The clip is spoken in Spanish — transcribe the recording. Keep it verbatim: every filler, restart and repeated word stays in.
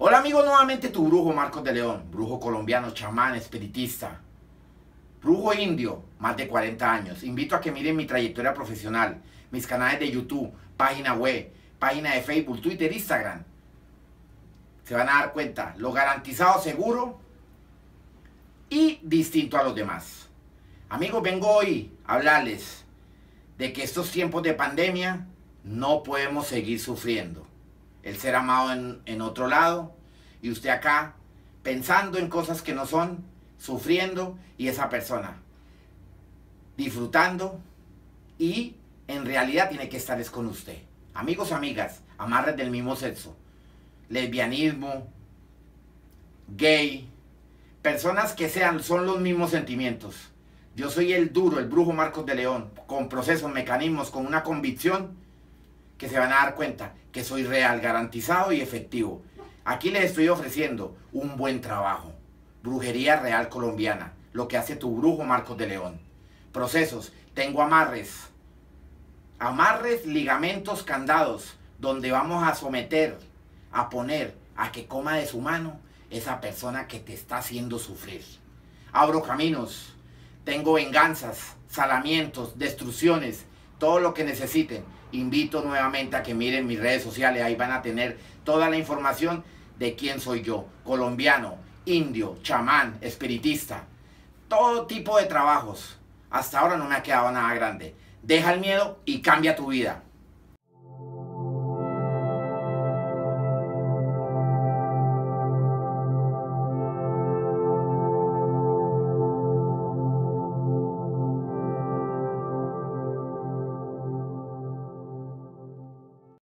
Hola amigos, nuevamente tu brujo Marcos de León, brujo colombiano, chamán, espiritista, brujo indio, más de cuarenta años. Invito a que miren mi trayectoria profesional, mis canales de YouTube, página web, página de Facebook, Twitter, Instagram. Se van a dar cuenta, lo garantizado, seguro y distinto a los demás. Amigos, vengo hoy a hablarles de que estos tiempos de pandemia no podemos seguir sufriendo. El ser amado en, en otro lado y usted acá pensando en cosas que no son, sufriendo, y esa persona disfrutando y en realidad tiene que estar es con usted. Amigos, amigas, amarres del mismo sexo, lesbianismo, gay, personas que sean, son los mismos sentimientos. Yo soy el duro, el brujo Marcos de León, con procesos, mecanismos, con una convicción que se van a dar cuenta que soy real, garantizado y efectivo. Aquí les estoy ofreciendo un buen trabajo. Brujería real colombiana, lo que hace tu brujo Marcos de León. Procesos, tengo amarres. Amarres, ligamentos, candados, donde vamos a someter, a poner, a que coma de su mano esa persona que te está haciendo sufrir. Abro caminos, tengo venganzas, salamientos, destrucciones, todo lo que necesiten. Invito nuevamente a que miren mis redes sociales, ahí van a tener toda la información de quién soy yo, colombiano, indio, chamán, espiritista, todo tipo de trabajos. Hasta ahora no me ha quedado nada grande. Deja el miedo y cambia tu vida.